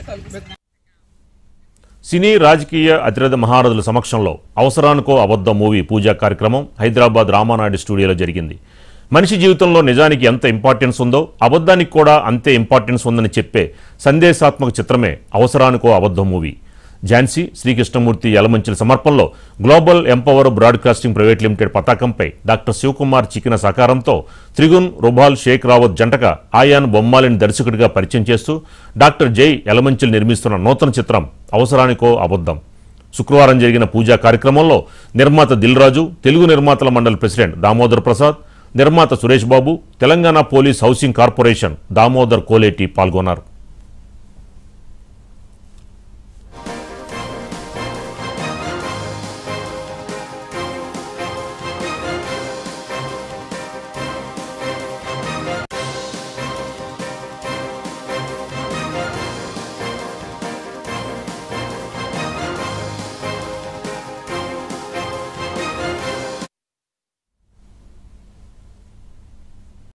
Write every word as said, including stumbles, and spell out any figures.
సినీ రాజకీయ అతిరథ మహారథుల సమక్షంలో అవసరానికో అబద్ధం మూవీ పూజా కార్యక్రమం హైదరాబాద్ రామానాయుడు స్టూడియోలో జరిగింది. మనిషి జీవితంలో నిజానికి ఎంత ఇంపార్టెన్స్ ఉందో అబద్ధానికి కూడా అంతే ఇంపార్టెన్స్ ఉందని చెప్పే సందేశాత్మక చిత్రమే అవసరానికో అబద్ధం మూవీ. ఝాన్సీ శ్రీకృష్ణమూర్తి యలమంచిల సమర్పణలో global empower broadcasting private limited పతాకంపై డాక్టర్ శివకుమార్ చికిన సహకారంతో త్రిగున్ రుబాల్ షేక్ రావత్ జంటగా ఆయాన్ బొమ్మాలిని దర్శకుడిగా పరిచయం చేస్తూ డాక్టర్ జై యలమంచిల్ నిర్మిస్తున్న నూతన చిత్రం అవసరానికో అబద్ధం. శుక్రవారం జరిగిన పూజా కార్యక్రమంలో నిర్మాత దిల్ రాజు, తెలుగు నిర్మాతల మండలి ప్రెసిడెంట్ దామోదర్ ప్రసాద్, నిర్మాత Suresh Babu, Telangana police housing corporation Damodar Koleti పాల్గొన్నారు.